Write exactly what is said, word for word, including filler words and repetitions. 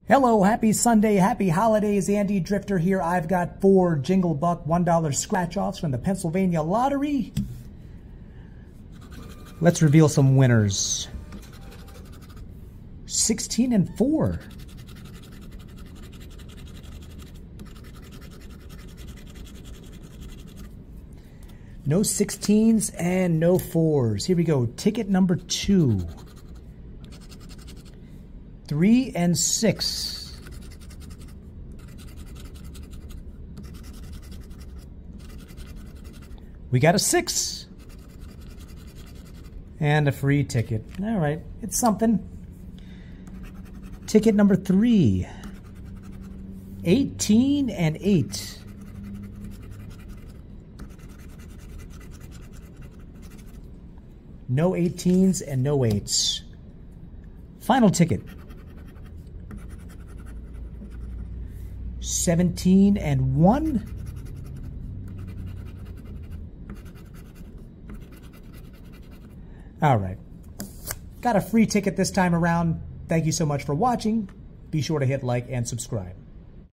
Hello, happy Sunday, happy holidays. Andy Drifter here. I've got four Jingle Buck one dollar scratch-offs from the Pennsylvania Lottery. Let's reveal some winners. sixteen and four. No sixteens and no fours. Here we go. Ticket number two. Three and six. We got a six. And a free ticket. All right, it's something. Ticket number three. eighteen and eight. No eighteens and no eights. Final ticket. seventeen and one. All right. Got a free ticket this time around. Thank you so much for watching. Be sure to hit like and subscribe.